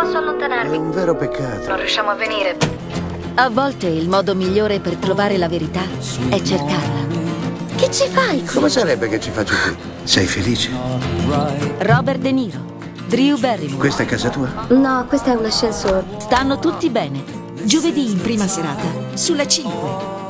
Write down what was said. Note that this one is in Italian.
posso È allontanarmi. un vero peccato. Non riusciamo a venire. A volte il modo migliore per trovare la verità è cercarla. Che ci fai qui? Come sarebbe che ci faccio qui? Sei felice? Robert De Niro, Drew Barrymore. Questa è casa tua? No, questo è un ascensore. Stanno tutti bene. Giovedì in prima serata, sulla 5.